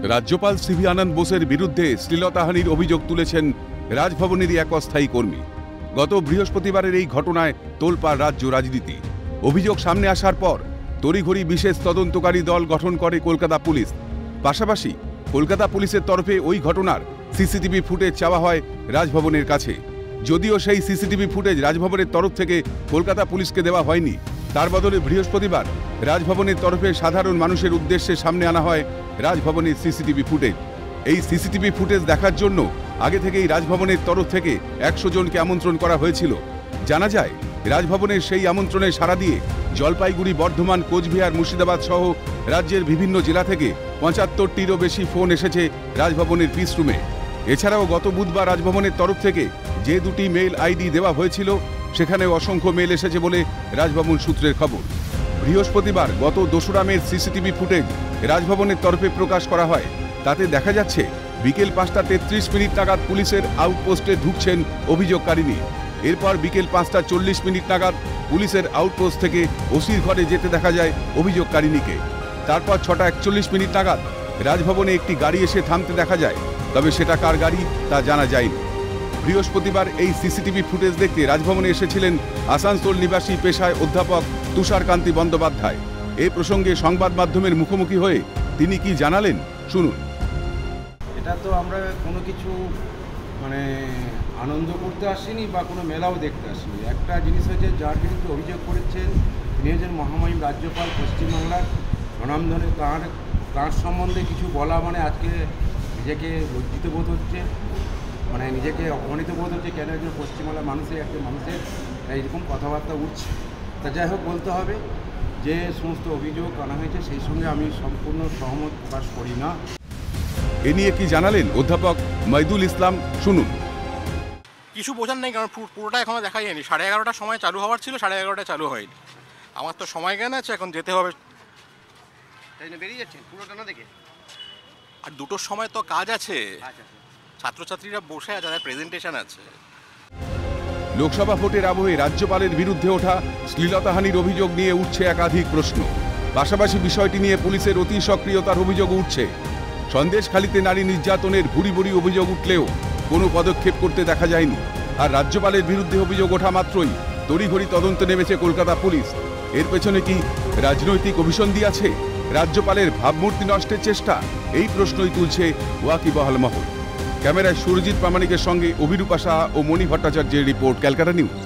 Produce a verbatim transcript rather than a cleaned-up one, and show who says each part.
Speaker 1: রাজ্যপাল সিভি আনন্দ বোসের বিরুদ্ধে শ্লীলতাহানির অভিযোগ তুলেছেন রাজভবনেরই এক অস্থায়ী কর্মী। গত বৃহস্পতিবারের এই ঘটনায় তোলপাড় রাজ্য রাজনীতি। অভিযোগ সামনে আসার পর তড়িঘড়ি বিশেষ তদন্তকারী দল গঠন করে কলকাতা পুলিশ। পাশাপাশি কলকাতা পুলিশের তরফে ওই ঘটনার সিসিটিভি ফুটেজ চাওয়া হয় রাজভবনের কাছে। যদিও সেই সিসিটিভি ফুটেজ রাজভবনের তরফ থেকে কলকাতা পুলিশকে দেওয়া হয়নি, তার বদলে বৃহস্পতিবার রাজভবনের তরফে সাধারণ মানুষের উদ্দেশ্যে সামনে আনা হয় রাজভবনের সিসিটিভি ফুটেজ। এই সিসিটিভি ফুটেজ দেখার জন্য আগে থেকেই রাজভবনের তরফ থেকে একশো জনকে আমন্ত্রণ করা হয়েছিল। জানা যায়, রাজভবনের সেই আমন্ত্রণে সাড়া দিয়ে জলপাইগুড়ি, বর্ধমান, কোচবিহার, মুর্শিদাবাদ সহ রাজ্যের বিভিন্ন জেলা থেকে পঁচাত্তরটিরও বেশি ফোন এসেছে রাজভবনের পিস রুমে। এছাড়াও গত বুধবার রাজভবনের তরফ থেকে যে দুটি মেইল আইডি দেওয়া হয়েছিল, সেখানে অসংখ্য মেল এসেছে বলে রাজভবন সূত্রের খবর। বৃহস্পতিবার গত দোসরা মের সিসিটিভি ফুটেজ রাজভবনের তরফে প্রকাশ করা হয়। তাতে দেখা যাচ্ছে বিকেল পাঁচটা তেত্রিশ মিনিট নাগাদ পুলিশের আউটপোস্টে ঢুকছেন অভিযোগকারিনী। এরপর বিকেল পাঁচটা চল্লিশ মিনিট নাগাদ পুলিশের আউটপোস্ট থেকে ওসির ঘরে যেতে দেখা যায় অভিযোগকারিনীকে। তারপর ছটা একচল্লিশ মিনিট নাগাদ রাজভবনে একটি গাড়ি এসে থামতে দেখা যায়, তবে সেটা কার গাড়ি তা জানা যায়নি। বৃহস্পতিবার এই সিসিটিভি ফুটেজ দেখতে রাজভবনে এসেছিলেন আসানসোল নিবাসী পেশায় অধ্যাপক তুষারকান্তি বন্দ্যোপাধ্যায়। এই প্রসঙ্গে সংবাদ মাধ্যমের মুখোমুখি হয়ে তিনি কি জানালেন, শুনুন।
Speaker 2: এটা তো আমরা কোনো কিছু মানে আনন্দ করতে আসিনি বা কোনো মেলাও দেখতে আসিনি। একটা জিনিস হচ্ছে, যার বিরুদ্ধে অভিযোগ করেছেন তিনি হচ্ছেন মহামহিম রাজ্যপাল পশ্চিমবাংলার, স্বনামধন্য। তাঁর তাঁর সম্বন্ধে কিছু বলা মানে আজকে নিজেকে লজ্জিত বোধ হচ্ছে, মানে নিজেকে অপমানিত বোধ হচ্ছে। কেন একজন পশ্চিমবাংলার মানুষের একটা মানুষের এইরকম কথাবার্তা উঠছে। তা যাই হোক, বলতে হবে যে সমস্ত অভিযোগ আনা হয়েছে সেই সঙ্গে আমি সম্পূর্ণ সহমত প্রকাশ করি না।
Speaker 1: এ নিয়ে কি জানালেন অধ্যাপক মইদুল ইসলাম, শুনুন।
Speaker 3: কিছু বোঝার নেই, কারণ পুরোটা এখনো দেখা যায়নি। সাড়ে এগারোটার সময় চালু হওয়ার ছিল, সাড়ে এগারোটা চালু হয়নি। আমার তো সময় জ্ঞান আছে, এখন যেতে হবে।
Speaker 2: তাই না, বেরিয়ে যাচ্ছেন পুরোটা না দেখে?
Speaker 3: আর দুটোর সময় তো কাজ আছে, ছাত্রছাত্রীরা বসে আছে, তাদের প্রেজেন্টেশন আছে।
Speaker 1: লোকসভা ভোটের আবহে রাজ্যপালের বিরুদ্ধে ওঠা শ্লীলতাহানির অভিযোগ নিয়ে উঠছে একাধিক প্রশ্ন। পাশাপাশি বিষয়টি নিয়ে পুলিশের অতি সক্রিয়তার অভিযোগ উঠছে। সন্দেশখালীতে নারী নির্যাতনের ভুরি ভুরি অভিযোগ উঠলেও কোনো পদক্ষেপ করতে দেখা যায়নি। আর রাজ্যপালের বিরুদ্ধে অভিযোগ ওঠা মাত্রই তড়িঘড়ি তদন্তে নেমেছে কলকাতা পুলিশ। এর পেছনে কি রাজনৈতিক অভিসন্ধি আছে? রাজ্যপালের ভাবমূর্তি নষ্টের চেষ্টা? এই প্রশ্নই তুলছে ওয়াকিবহাল মহল। ক্যামেরায় সুরজিৎ প্রামাণিকের সঙ্গে অভিরূপা শাহ ও মণি ভট্টাচার্যের রিপোর্ট, ক্যালকাটা নিউজ।